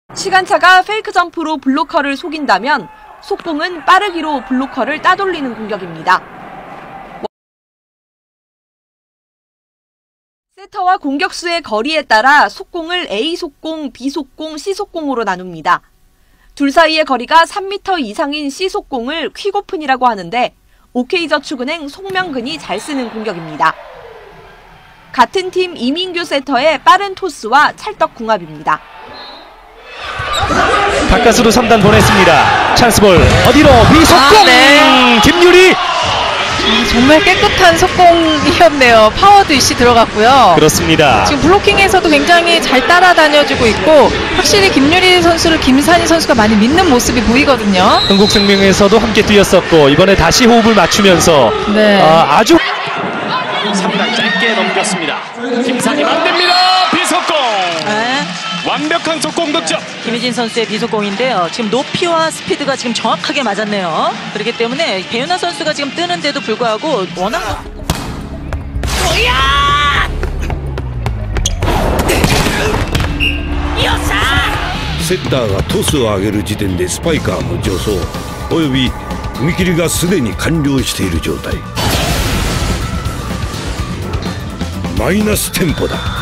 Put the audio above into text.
시간차가 페이크 점프로 블로커를 속인다면 속공은 빠르기로 블로커를 따돌리는 공격입니다. 세터와 공격수의 거리에 따라 속공을 A 속공, B 속공, C 속공으로 나눕니다. 둘 사이의 거리가 3m 이상인 C 속공을 퀵오픈이라고 하는데 OK저축은행 송명근이 잘 쓰는 공격입니다. 같은 팀 이민규 세터의 빠른 토스와 찰떡 궁합입니다. 바깥으로 3단 보냈습니다. 찬스볼 어디로 비속공! 네. 김유리! 정말 깨끗한 속공이었네요. 파워도 이씨 들어갔고요. 그렇습니다. 지금 블로킹에서도 굉장히 잘 따라다녀주고 있고 확실히 김유리 선수를 김산희 선수가 많이 믿는 모습이 보이거든요. 흥국생명에서도 함께 뛰었었고 이번에 다시 호흡을 맞추면서 네. 아주 3단 짧게 넘겼습니다. 김산희 만듭니다. 비속공! 네. 완벽한 속공 득점. 김희진 선수의 비속공인데요. 지금 높이와 스피드가 지금 정확하게 맞았네요. 그렇기 때문에 배윤아 선수가 지금 뜨는데도 불구하고 워낙 セッターがトスを上げる時点でスパイカーの助走および踏み切りがすでに完了している状態マイナステンポだ